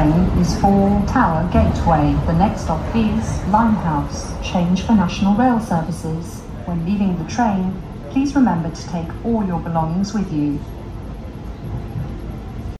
train is for Tower Gateway. The next stop is Limehouse. Change for National Rail services. When leaving the train, please remember to take all your belongings with you.